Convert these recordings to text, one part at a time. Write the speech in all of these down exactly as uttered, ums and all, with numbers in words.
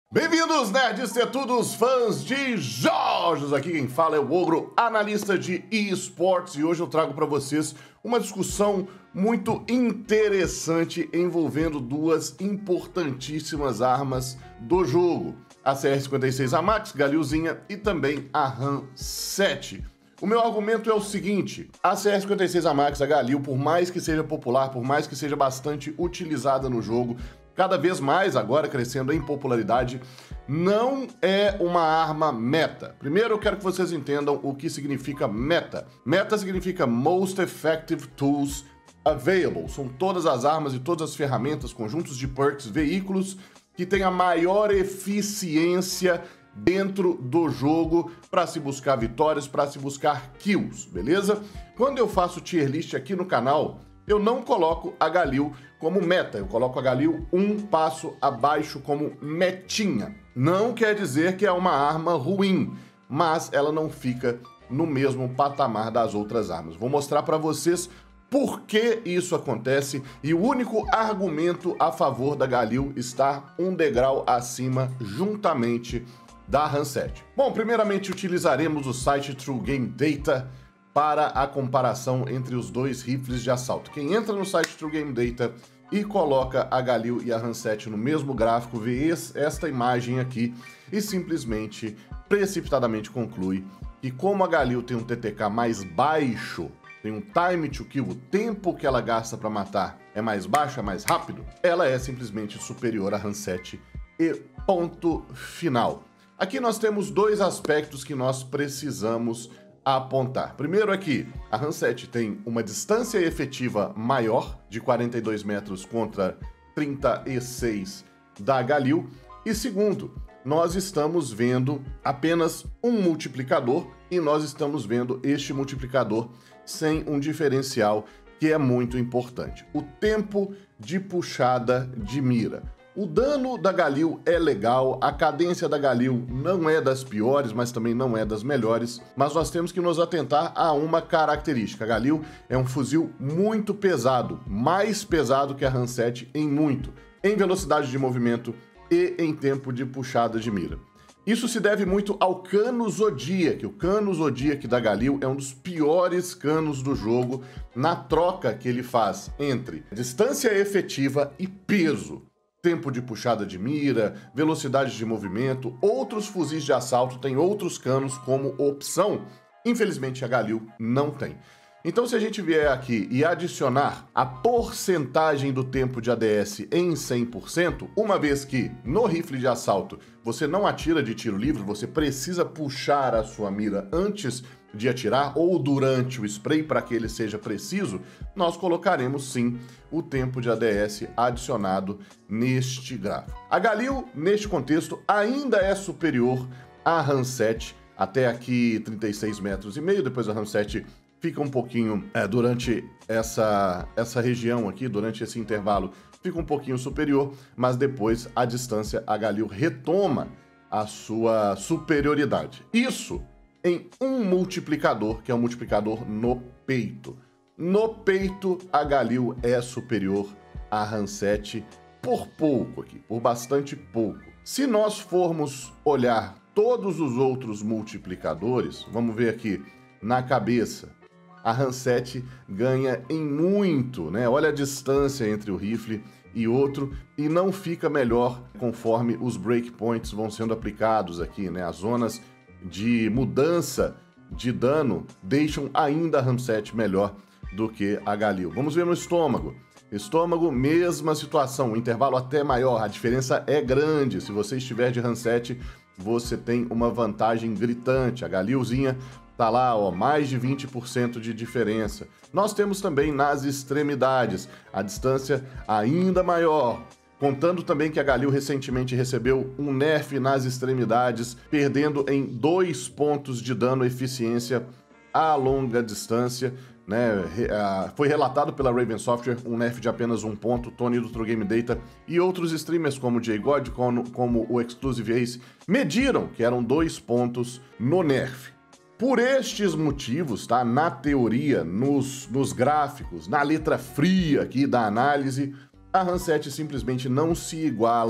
Bem-vindos, nerds tetudos, fãs de jogos! Aqui quem fala é o Ogro, analista de eSports, e hoje eu trago para vocês uma discussão muito interessante envolvendo duas importantíssimas armas do jogo, a C R cinquenta e seis A Max, Galilzinha, e também a RAM sete. O meu argumento é o seguinte: a C R cinquenta e seis A Max, a Galil, por mais que seja popular, por mais que seja bastante utilizada no jogo, cada vez mais agora crescendo em popularidade, não é uma arma meta. Primeiro eu quero que vocês entendam o que significa meta. Meta significa Most Effective Tools Available. São todas as armas e todas as ferramentas, conjuntos de perks, veículos que têm a maior eficiência dentro do jogo para se buscar vitórias, para se buscar kills, beleza? Quando eu faço tier list aqui no canal, eu não coloco a Galil como meta, eu coloco a Galil um passo abaixo como metinha. Não quer dizer que é uma arma ruim, mas ela não fica no mesmo patamar das outras armas. Vou mostrar para vocês por que isso acontece e o único argumento a favor da Galil estar um degrau acima juntamente da RAM sete. Bom, primeiramente utilizaremos o site True Game Data para a comparação entre os dois rifles de assalto. Quem entra no site True Game Data e coloca a Galil e a RAM sete no mesmo gráfico, vê esta imagem aqui e simplesmente, precipitadamente conclui que como a Galil tem um T T K mais baixo, tem um time to kill, o tempo que ela gasta para matar é mais baixo, é mais rápido, ela é simplesmente superior à RAM sete e ponto final. Aqui nós temos dois aspectos que nós precisamos apontar. Primeiro aqui, a RAM sete tem uma distância efetiva maior, de quarenta e dois metros contra trinta e seis da Galil. E segundo, nós estamos vendo apenas um multiplicador e nós estamos vendo este multiplicador sem um diferencial que é muito importante: o tempo de puxada de mira. O dano da Galil é legal, a cadência da Galil não é das piores, mas também não é das melhores, mas nós temos que nos atentar a uma característica. A Galil é um fuzil muito pesado, mais pesado que a RAM sete em muito, em velocidade de movimento e em tempo de puxada de mira. Isso se deve muito ao cano Zodiac. O cano Zodiac da Galil é um dos piores canos do jogo na troca que ele faz entre distância efetiva e peso. Tempo de puxada de mira, velocidade de movimento. Outros fuzis de assalto têm outros canos como opção. Infelizmente a Galil não tem. Então se a gente vier aqui e adicionar a porcentagem do tempo de A D S em cem por cento, uma vez que no rifle de assalto você não atira de tiro livre, você precisa puxar a sua mira antes de atirar ou durante o spray para que ele seja preciso, nós colocaremos sim o tempo de A D S adicionado neste gráfico. A Galil, neste contexto, ainda é superior à RAM sete, até aqui trinta e seis metros e meio, depois a RAM sete fica um pouquinho, é, durante essa, essa região aqui, durante esse intervalo, fica um pouquinho superior, mas depois a distância, a Galil retoma a sua superioridade. Isso em um multiplicador, que é um multiplicador no peito. No peito, a Galil é superior à RAM sete por pouco aqui, por bastante pouco. Se nós formos olhar todos os outros multiplicadores, vamos ver aqui na cabeça, a RAM sete ganha em muito, né? Olha a distância entre o rifle e outro, e não fica melhor conforme os breakpoints vão sendo aplicados aqui, né? As zonas de mudança de dano deixam ainda a RAM sete melhor do que a Galil. Vamos ver no estômago. Estômago, mesma situação, um intervalo até maior, a diferença é grande. Se você estiver de RAM sete, você tem uma vantagem gritante. A Galilzinha tá lá, ó, mais de vinte por cento de diferença. Nós temos também nas extremidades, a distância ainda maior. Contando também que a Galil recentemente recebeu um nerf nas extremidades, perdendo em dois pontos de dano eficiência a longa distância, né? Foi relatado pela Raven Software um nerf de apenas um ponto. Tony do True Game Data e outros streamers como o J-God, como, como o Exclusive Ace, mediram que eram dois pontos no nerf. Por estes motivos, tá? Na teoria, nos, nos gráficos, na letra fria aqui da análise, a RAM sete simplesmente não se iguala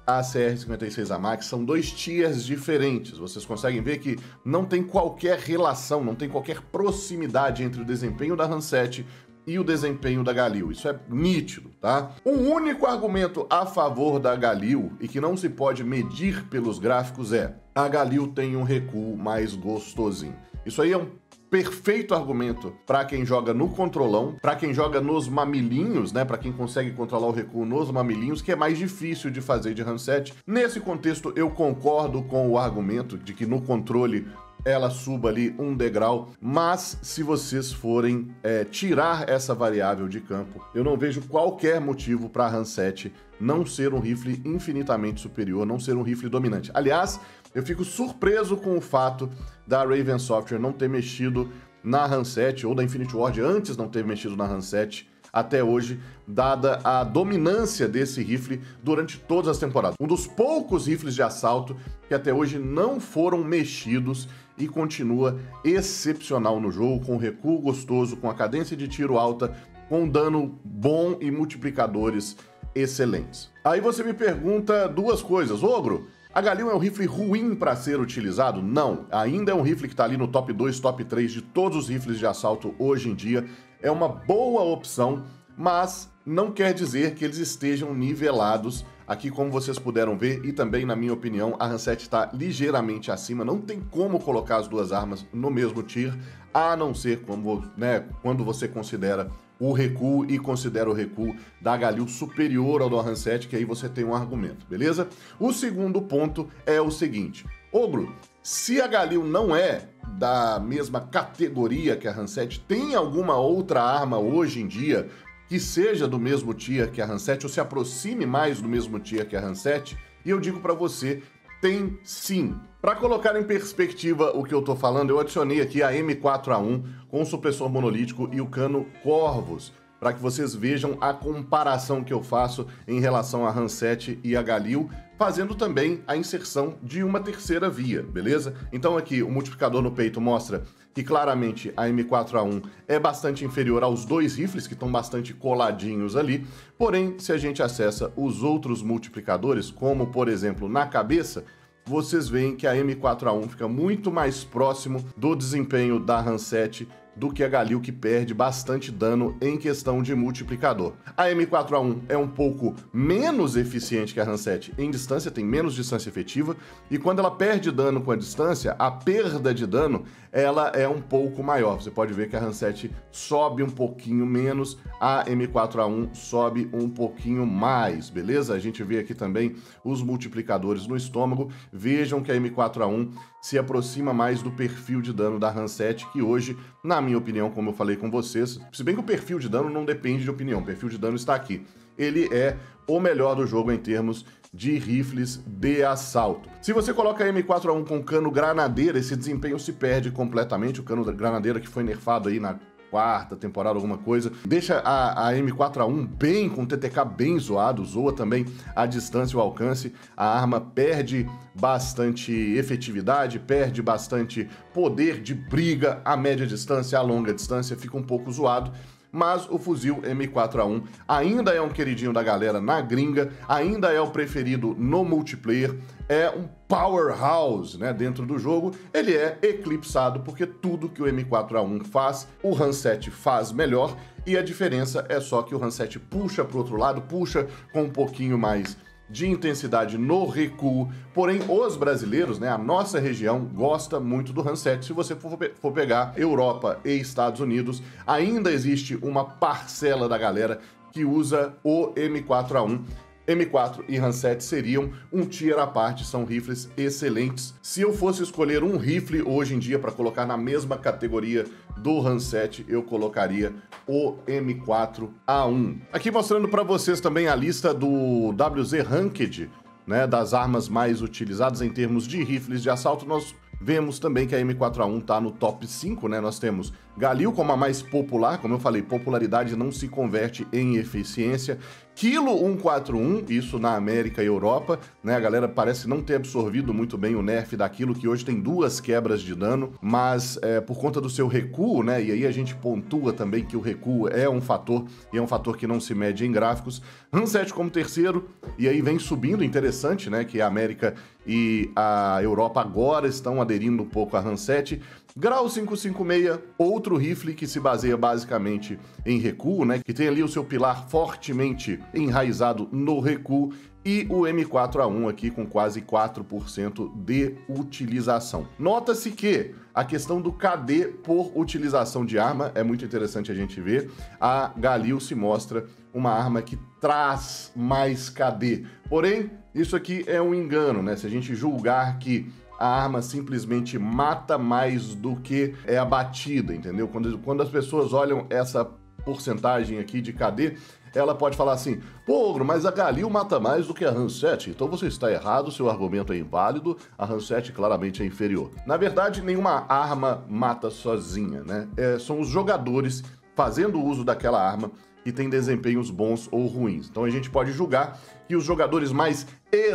a C R cinquenta e seis A Max são dois tiers diferentes. Vocês conseguem ver que não tem qualquer relação, não tem qualquer proximidade entre o desempenho da Handset e o desempenho da Galil. Isso é nítido, tá? Um único argumento a favor da Galil e que não se pode medir pelos gráficos é: a Galil tem um recuo mais gostosinho. Isso aí é um perfeito argumento para quem joga no controlão, para quem joga nos mamilinhos, né, para quem consegue controlar o recuo nos mamilinhos, que é mais difícil de fazer de handset. Nesse contexto, eu concordo com o argumento de que no controle ela suba ali um degrau, mas se vocês forem é, tirar essa variável de campo, eu não vejo qualquer motivo para a handset não ser um rifle infinitamente superior, não ser um rifle dominante. Aliás, eu fico surpreso com o fato da Raven Software não ter mexido na handset, ou da Infinity Ward antes não ter mexido na handset até hoje, dada a dominância desse rifle durante todas as temporadas. Um dos poucos rifles de assalto que até hoje não foram mexidos e continua excepcional no jogo, com recuo gostoso, com a cadência de tiro alta, com dano bom e multiplicadores excelentes. Aí você me pergunta duas coisas: Ogro, a Galil é um rifle ruim para ser utilizado? Não, ainda é um rifle que está ali no top dois, top três de todos os rifles de assalto hoje em dia. É uma boa opção, mas não quer dizer que eles estejam nivelados. Aqui, como vocês puderam ver, e também, na minha opinião, a Handset está ligeiramente acima. Não tem como colocar as duas armas no mesmo tier, a não ser como, né, quando você considera o recuo e considera o recuo da Galil superior ao do Handset, que aí você tem um argumento, beleza? O segundo ponto é o seguinte: Ogro, se a Galil não é da mesma categoria que a Handset, tem alguma outra arma hoje em dia que seja do mesmo tier que a Handset, ou se aproxime mais do mesmo tier que a Handset? E eu digo pra você, tem sim. Para colocar em perspectiva o que eu tô falando, eu adicionei aqui a M quatro A um com o supressor monolítico e o cano Corvus, para que vocês vejam a comparação que eu faço em relação à Handset e a Galil, fazendo também a inserção de uma terceira via, beleza? Então aqui o multiplicador no peito mostra que claramente a M quatro A um é bastante inferior aos dois rifles, que estão bastante coladinhos ali, porém, se a gente acessa os outros multiplicadores, como por exemplo na cabeça, vocês veem que a M quatro A um fica muito mais próximo do desempenho da Handset do que a Galil, que perde bastante dano em questão de multiplicador. A M quatro A um é um pouco menos eficiente que a Handset em distância, tem menos distância efetiva, e quando ela perde dano com a distância, a perda de dano ela é um pouco maior. Você pode ver que a Handset sobe um pouquinho menos, a M quatro A um sobe um pouquinho mais, beleza? A gente vê aqui também os multiplicadores no estômago. Vejam que a M quatro A um se aproxima mais do perfil de dano da Handset, que hoje, na minha opinião, como eu falei com vocês, se bem que o perfil de dano não depende de opinião, o perfil de dano está aqui. Ele é o melhor do jogo em termos de rifles de assalto. Se você coloca a M quatro A um com cano granadeira, esse desempenho se perde completamente. O cano da granadeira que foi nerfado aí na quarta temporada, alguma coisa, deixa a, a M quatro A um bem, com o T T K bem zoado, zoa também a distância e o alcance. A arma perde bastante efetividade, perde bastante poder de briga a média distância, a longa distância fica um pouco zoado. Mas o fuzil M quatro A um ainda é um queridinho da galera na gringa, ainda é o preferido no multiplayer, é um powerhouse, né, dentro do jogo. Ele é eclipsado porque tudo que o M quatro A um faz, o Handset faz melhor, e a diferença é só que o Handset puxa para o outro lado, puxa com um pouquinho mais de intensidade no recuo, porém os brasileiros, né, a nossa região, gosta muito do Handset. Se você for, for pegar Europa e Estados Unidos, ainda existe uma parcela da galera que usa o M quatro A um. M quatro e Handset seriam um tier à parte, são rifles excelentes. Se eu fosse escolher um rifle hoje em dia para colocar na mesma categoria do Handset, eu colocaria o M quatro A um. Aqui mostrando para vocês também a lista do W Z Ranked, né, das armas mais utilizadas em termos de rifles de assalto. Nós vemos também que a M quatro A um está no top cinco, né? Nós temos Galil como a mais popular, como eu falei, popularidade não se converte em eficiência. Kilo cento e quarenta e um, isso na América e Europa, né? A galera parece não ter absorvido muito bem o nerf daquilo, que hoje tem duas quebras de dano, mas é, por conta do seu recuo, né? E aí a gente pontua também que o recuo é um fator, e é um fator que não se mede em gráficos. Hanset como terceiro, e aí vem subindo, interessante, né? Que a América e a Europa agora estão aderindo um pouco a Hanset. Grau quinhentos e cinquenta e seis, outro rifle que se baseia basicamente em recuo, né? Que tem ali o seu pilar fortemente enraizado no recuo, e o M quatro A um aqui com quase quatro por cento de utilização. Nota-se que a questão do K D por utilização de arma é muito interessante a gente ver. A Galil se mostra uma arma que traz mais K D. Porém, isso aqui é um engano, né? Se a gente julgar que a arma simplesmente mata mais do que é abatida, entendeu? Quando, quando as pessoas olham essa porcentagem aqui de K D, ela pode falar assim: pô, Ogro, mas a Galil mata mais do que a Hanset, então você está errado, seu argumento é inválido, a Hanset claramente é inferior. Na verdade, nenhuma arma mata sozinha, né? É, são os jogadores fazendo uso daquela arma que tem desempenhos bons ou ruins. Então a gente pode julgar que os jogadores mais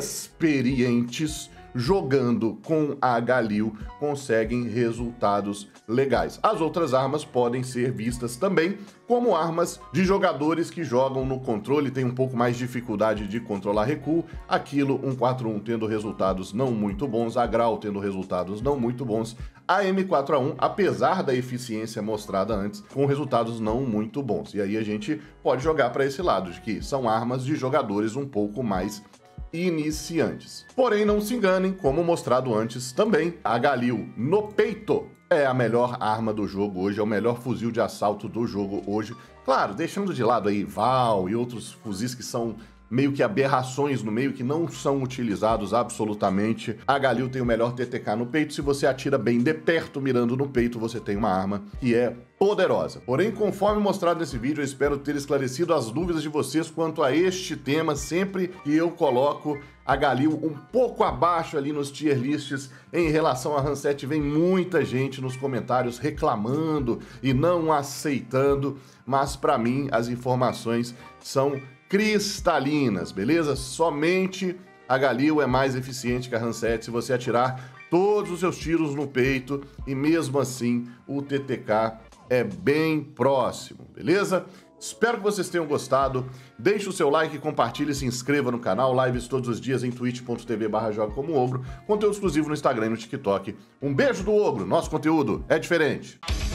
experientes jogando com a Galil conseguem resultados legais. As outras armas podem ser vistas também como armas de jogadores que jogam no controle, tem um pouco mais de dificuldade de controlar recuo, a Kilo cento e quarenta e um tendo resultados não muito bons, a Grau tendo resultados não muito bons, a M quatro A um, apesar da eficiência mostrada antes, com resultados não muito bons. E aí a gente pode jogar para esse lado, de que são armas de jogadores um pouco mais iniciantes. Porém, não se enganem, como mostrado antes também, a Galil no peito é a melhor arma do jogo hoje, é o melhor fuzil de assalto do jogo hoje. Claro, deixando de lado aí Val e outros fuzis que são meio que aberrações no meio, que não são utilizados absolutamente. A Galil tem o melhor T T K no peito. Se você atira bem de perto, mirando no peito, você tem uma arma que é poderosa. Porém, conforme mostrado nesse vídeo, eu espero ter esclarecido as dúvidas de vocês quanto a este tema. Sempre que eu coloco a Galil um pouco abaixo ali nos tier lists em relação a Hanset, vem muita gente nos comentários reclamando e não aceitando, mas para mim as informações são cristalinas, beleza? Somente a Galil é mais eficiente que a Hanset se você atirar todos os seus tiros no peito, e mesmo assim o T T K é bem próximo, beleza? Espero que vocês tenham gostado. Deixe o seu like, compartilhe e se inscreva no canal. Lives todos os dias em twitch ponto tv barra joga como ogro. Conteúdo exclusivo no Instagram e no TikTok. Um beijo do Ogro. Nosso conteúdo é diferente.